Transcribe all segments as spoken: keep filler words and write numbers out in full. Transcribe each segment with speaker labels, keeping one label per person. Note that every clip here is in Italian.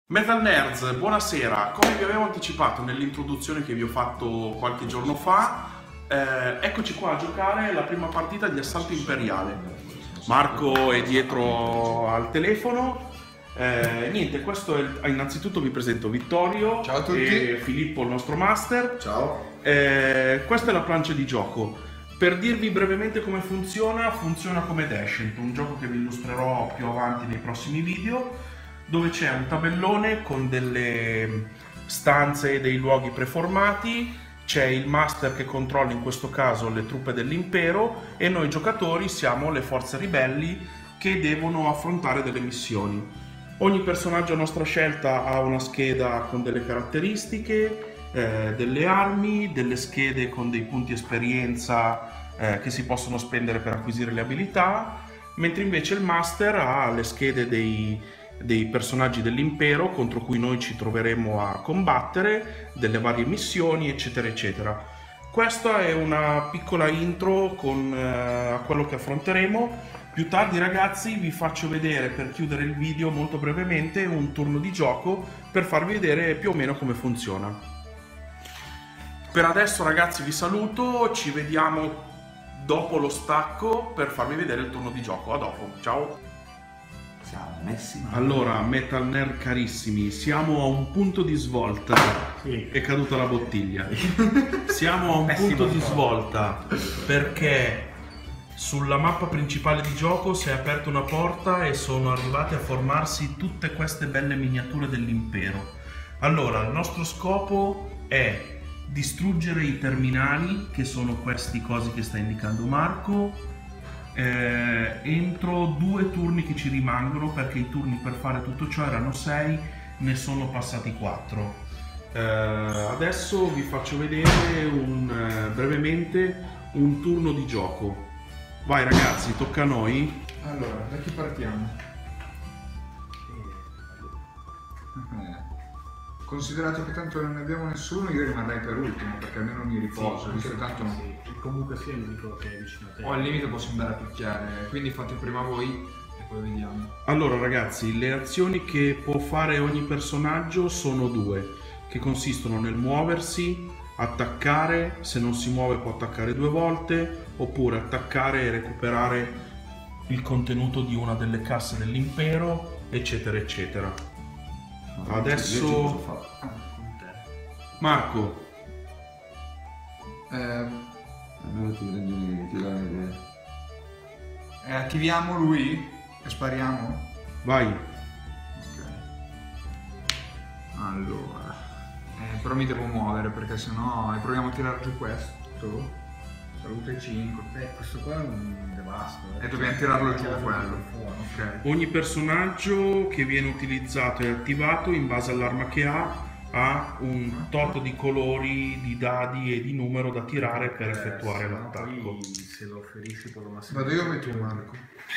Speaker 1: Metal Nerds, buonasera. Come vi avevo anticipato nell'introduzione che vi ho fatto qualche giorno fa, eh, eccoci qua a giocare la prima partita di Assalto Imperiale. Marco è dietro al telefono. Eh, niente, questo è il... innanzitutto vi presento Vittorio.
Speaker 2: Ciao a tutti.
Speaker 1: E Filippo, il nostro master.
Speaker 2: Ciao.
Speaker 1: Eh, questa è la plancia di gioco. Per dirvi brevemente come funziona, funziona come Descent, un gioco che vi illustrerò più avanti nei prossimi video, dove c'è un tabellone con delle stanze e dei luoghi preformati, c'è il master che controlla in questo caso le truppe dell'impero e noi giocatori siamo le forze ribelli che devono affrontare delle missioni. Ogni personaggio a nostra scelta ha una scheda con delle caratteristiche, eh, delle armi, delle schede con dei punti esperienza eh, che si possono spendere per acquisire le abilità, mentre invece il master ha le schede dei dei personaggi dell'impero contro cui noi ci troveremo a combattere, delle varie missioni, eccetera eccetera. Questa è una piccola intro con eh, a quello che affronteremo. Più tardi, ragazzi, vi faccio vedere, per chiudere il video molto brevemente, un turno di gioco per farvi vedere più o meno come funziona. Per adesso, ragazzi, vi saluto, ci vediamo dopo lo stacco per farvi vedere il turno di gioco. A dopo, ciao! Allora, Metal Nerd carissimi, siamo a un punto di svolta. Sì. È caduta la bottiglia. Siamo a un punto di svolta perché sulla mappa principale di gioco si è aperta una porta e sono arrivate a formarsi tutte queste belle miniature dell'impero. Allora, il nostro scopo è distruggere i terminali, che sono questi cosi che sta indicando Marco, Eh, entro due turni che ci rimangono, perché i turni per fare tutto ciò erano sei, ne sono passati quattro. Eh, adesso vi faccio vedere un, eh, brevemente un turno di gioco. Vai ragazzi, tocca a noi.
Speaker 2: Allora, da chi partiamo? Considerato che tanto non ne abbiamo nessuno, io rimarrei per ultimo, perché almeno mi riposo,
Speaker 3: sì,
Speaker 2: visto
Speaker 3: sì,
Speaker 2: tanto
Speaker 3: sì. Comunque sia l'unico che è vicino a te.
Speaker 2: o al limite posso andare a picchiare, quindi fate prima voi e poi vediamo.
Speaker 1: Allora ragazzi, le azioni che può fare ogni personaggio sono due, che consistono nel muoversi, attaccare, se non si muove può attaccare due volte, oppure attaccare e recuperare il contenuto di una delle casse dell'impero, eccetera eccetera. Adesso Marco,
Speaker 2: Eh,
Speaker 4: almeno ti prendi ti dai un'idea.
Speaker 2: eh, attiviamo lui e spariamo?
Speaker 1: vai.
Speaker 2: Ok. Allora, eh, però mi devo muovere perché sennò eh, proviamo a tirare giù questo. Salute cinque.
Speaker 3: Beh, questo qua è un devasto.
Speaker 2: E dobbiamo tirarlo giù quello. Ok.
Speaker 1: Ogni personaggio che viene utilizzato e attivato in base all'arma che ha ha un tot di colori, di dadi e di numero da tirare per
Speaker 3: Eh,
Speaker 1: effettuare
Speaker 3: se no
Speaker 1: l'attacco.
Speaker 3: poi se lo ferisci con lo massimo.
Speaker 2: Vado io o metti un Marco?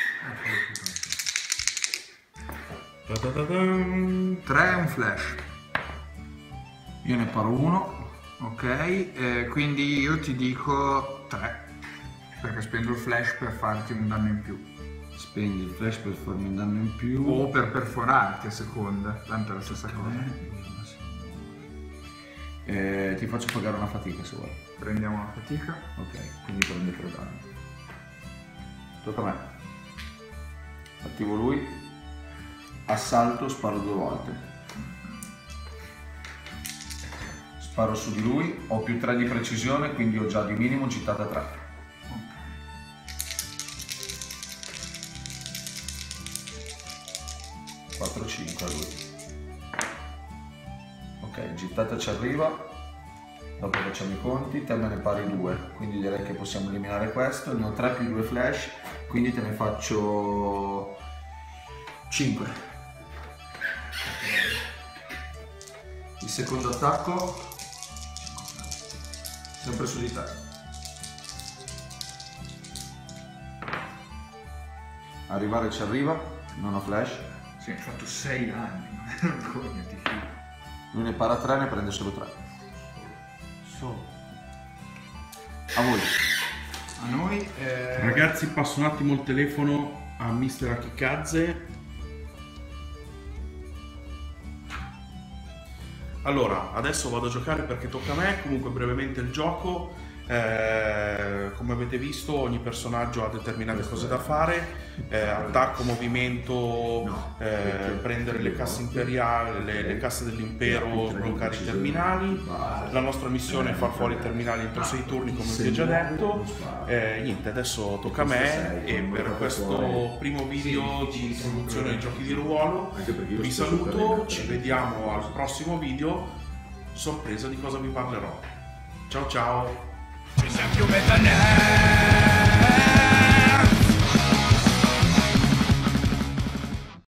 Speaker 1: Ta-ta-ta-tan.
Speaker 2: tre è un flash. Io ne paro uno. Ok, eh, quindi io ti dico tre. Perché spendo il flash per farti un danno in più.
Speaker 4: Spendi il flash per farmi un danno in più.
Speaker 2: O per perforarti a seconda. Tanto è la stessa cosa.
Speaker 4: Eh, ti faccio pagare una fatica se vuoi.
Speaker 2: Prendiamo la fatica.
Speaker 4: Ok, quindi prendi tre danni. Tocca a me. Attivo lui. Assalto, sparo due volte. Sparo su di lui, ho più tre di precisione, quindi ho già di minimo gittata tre. quattro cinque a lui. Ok, gittata ci arriva. Dopo facciamo i conti, te me ne pari due, quindi direi che possiamo eliminare questo. Ne ho tre più due flash, quindi te ne faccio cinque. Il secondo attacco sempre su di te. Arrivare ci arriva, non ho flash.
Speaker 2: Sì, ho fatto sei danni. Vergogna, ti fido.
Speaker 4: Lui ne para tre, ne prende solo tre.
Speaker 3: Solo.
Speaker 4: A voi.
Speaker 2: A noi eh...
Speaker 1: Ragazzi, passo un attimo il telefono a mister Akikaze Allora, adesso vado a giocare perché tocca a me. Comunque brevemente il gioco, eh, come avete visto ogni personaggio ha determinate cose da fare, eh, attacco, movimento, eh, prendere le casse imperiali, le, le casse dell'impero, sbloccare i terminali. La nostra missione è far fuori i terminali entro sei turni, come vi ho già detto. Eh, niente, adesso tocca a me e per questo primo video di introduzione ai giochi di ruolo vi saluto, ci vediamo al prossimo video, sorpresa di cosa vi parlerò. Ciao ciao!
Speaker 5: Ci siamo più metà